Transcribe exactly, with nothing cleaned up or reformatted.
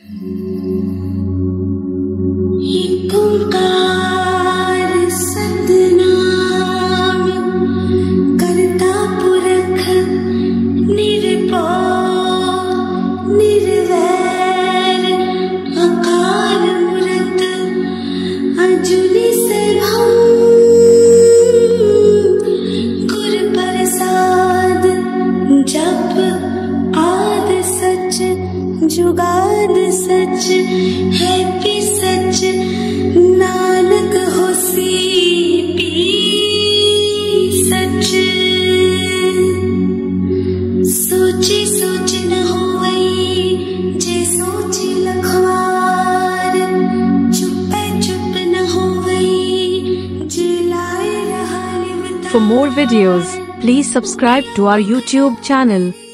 एक ओंकार सतनाम करता पुरख निर्भय निर्वैर अकाल मूरत अजूनी सैभम गुर प्रसाद जप आद सच जुगाद सच है भी सच नानक होसी भी सच। सोची सोच न होई जे सोची लखवार चुपे चुप न होई जे लाए रहा लिवतार। For more videos, please subscribe to our YouTube channel.